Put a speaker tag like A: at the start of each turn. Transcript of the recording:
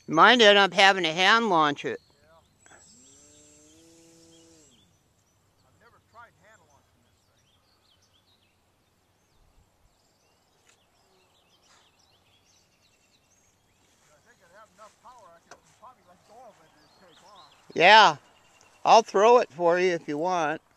A: Might end up having to hand launch it.
B: Yeah. I've never tried hand launching this thing. I think I'd have enough power I could probably let go of it and take off.
A: Yeah. I'll throw it for you if you want.